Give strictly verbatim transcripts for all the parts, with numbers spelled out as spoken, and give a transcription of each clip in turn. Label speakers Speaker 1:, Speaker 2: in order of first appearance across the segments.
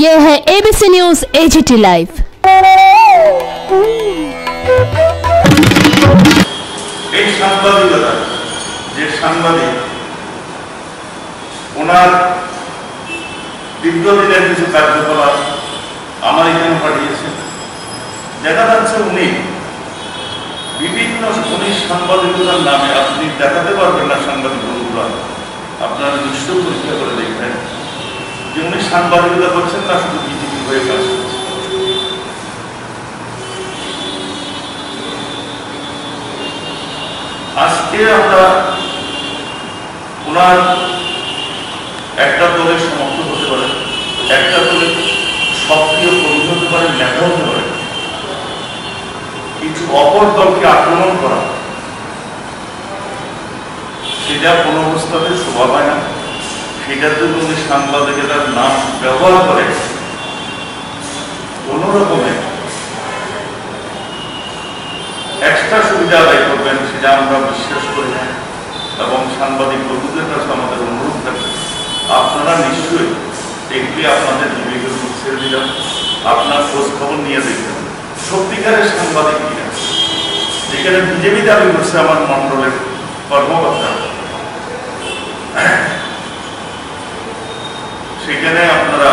Speaker 1: ये है ABC news AGT live.
Speaker 2: এই সাংবাদিকতা যে সাংবাদিক ওনার দীর্ঘদিনের কিছু কার্যকলাপ আমার এখানে পাঠিয়েছেন, দেখা যাচ্ছে উনি বিভিন্ন উনি সাংবাদিকতার নামে আপনি দেখাতে পারবেন না সাংবাদিক বন্ধুরা, আপনারা নিশ্চয় পরীক্ষা করে দেখবেন যে উনি সাংবাদিকতা করছেন না শুধু বিজেপি হয়ে কাজ করছেন। আজকে আমরা ওনার একটা দলের সমর্থক হতে পারে, একটা দলের সক্রিয় কর্মী হতে পারে, নেতা হতে পারে, কিছু অপর দলকে আক্রমণ করা সেটা কোনো অবস্থাতে শোভা পায় না। সেটার জন্য উনি সাংবাদিকতার নাম ব্যবহার করে কোন রকমের এক্সট্রা সুবিধা আদায় করবেন সেটা আমরা বিশ্বাস করি না। এবং সাংবাদিক বন্ধুদের কাছে আমাদের অনুরোধ থাকবে, আপনারা নিশ্চয়ই এগুলি আপনাদের বিবেকের মুখ ছেড়ে দিলাম, আপনার খোঁজ খবর নিয়ে দেখবেন সত্যিকারের সাংবাদিক কিনা। যেখানে বিজেপি দাবি করছে আমার মন্ডলের কর্মকর্তা, সেখানে আপনারা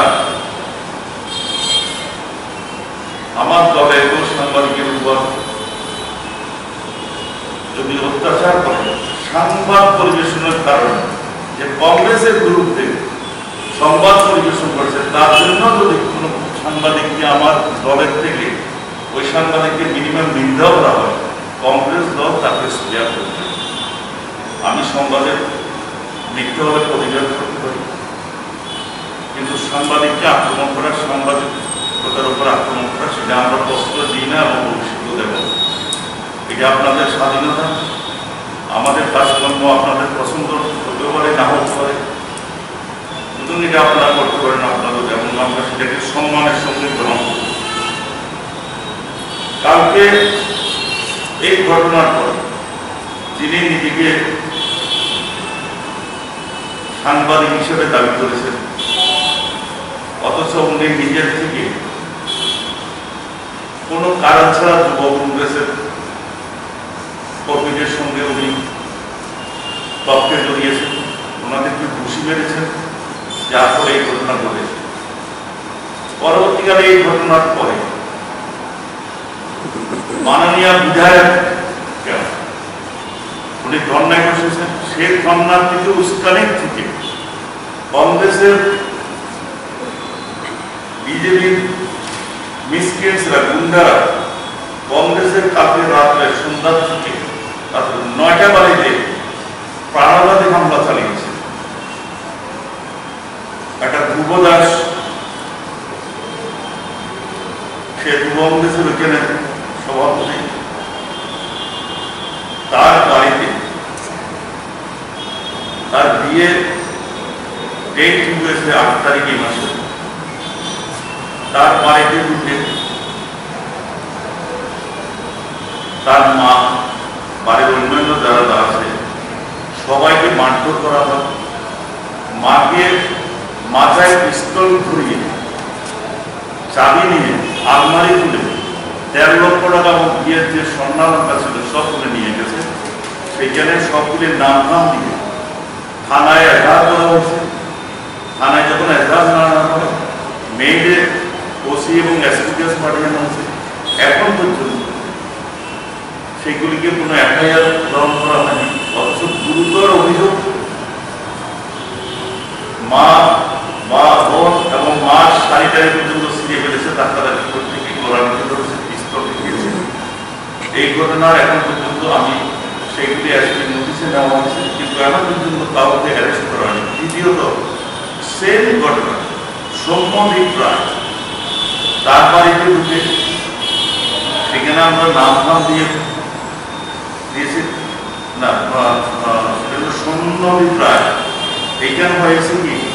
Speaker 2: আমার দলের সাংবাদিকের উপর যদি অত্যাচার করে সংবাদ পরিবেশনের কারণে যে কংগ্রেসের বিরুদ্ধে সংবাদ পরিবেশন করেছে, তার জন্য যদি কোনো সাংবাদিককে আমার দলের থেকে ওই সাংবাদিককে মিনিমাম নিন্দা করা হয়, কংগ্রেস দল তাকে সুবিধা করবে। আমি সংবাদের মিথ্যাভাবে প্রতিবাদ করতে পারি, কিন্তু সাংবাদিককে আক্রমণ করা, সাংবাদিকতার উপর আক্রমণ করা সেটা আমরা প্রশ্ন দিই না এবং ভবিষ্যতে দেব। এটা আপনাদের স্বাধীনতা, আমাদের কাজকর্ম আপনাদের পছন্দ হতেও পারে, না হতে পারে, সুতরাং এটা আপনারা করতে পারেন আপনাদের, এবং আমরা সেটাকে সম্মানের সঙ্গে গ্রহণ করি। কালকে এই ঘটনার পর যিনি নিজেকে সাংবাদিক হিসেবে দাবি করেছেন, অথচ উনি নিজের থেকে কোন কারণ ছাড়া যুব কংগ্রেসের কর্মীদের সঙ্গে উনি তর্কে জড়িয়েছেন, ওনাদেরকে ঘুষি মেরেছেন, যার ফলে এই ঘটনা ঘটেছে। পরবর্তীকালে এই ঘটনার পরে মাননীয় বিধায়ক উনি ধর্নায় বসেছেন, সেই ধর্নার থেকে উস্কানি থেকে কংগ্রেসের বিজেপির মিসক্রিয়েন্টসরা, গুন্ডারা কংগ্রেসের কালকে রাত্রে সন্ধ্যা থেকে নয়টা বাড়িতে প্রাণঘাতী হামলা চালিয়েছে। একটা ধ্রুব দাস, সে যুব কংগ্রেসের ওইখানে সভাপতি, তার বাড়িতে তার বিয়ে ডেট ঠিক হয়েছে আট তারিখে মাসে, তার বাড়িতে ঢুকে তার মা, বাড়ির অন্যান্য যারা আছে সবাইকে মারধর করা হয়। মাকে মাথায় পিস্তল ধরিয়ে চাবি নিয়ে আলমারি তুলে দেড় লক্ষ টাকা এবং বিয়ের যে স্বর্ণালঙ্কার ছিল সব তুলে নিয়ে গেছে। সেখানে সবগুলির নাম নাম দিয়ে থানায় এজাহার করা হয়েছে। থানায় যখন এজাহার না আনা হয়, মেয়েদের ওসি এবং এসপি কেস পাঠানো হয়েছে। এখন পর্যন্ত সেগুলিকে কোনো এফআইআর গ্রহণ করা হয়নি, অথচ গুরুতর অভিযোগ মা বা বোন এবং মার শাড়িটারি পর্যন্ত ছিঁড়ে ফেলেছে, ডাক্তাররা প্রত্যেকে গোলামিতে ধরেছে, পিস্তল দিয়েছে। এই ঘটনার এখন পর্যন্ত আমি সেগুলি এসপি নোটিশে নেওয়া হয়েছে, কিন্তু এখন পর্যন্ত কাউকে অ্যারেস্ট করা হয়নি। দ্বিতীয়ত সেম ঘটনা সৌম্যদীপ রায়, তার বাড়িতে ঢুকে সেখানে আমরা নাম নাম দিয়ে দিয়েছি না, সৌম্যদীপ রায় এইখানে হয়েছে কি